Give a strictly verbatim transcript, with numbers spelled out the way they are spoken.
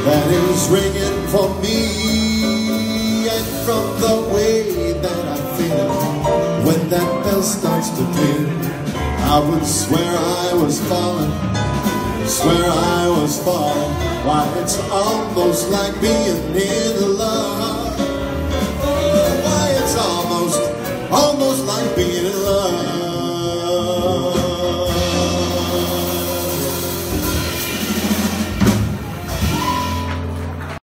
that is ringing for me. And from the way that I feel when that bell starts to peal, I would swear I was falling, swear I was falling. Why, it's almost like being in love.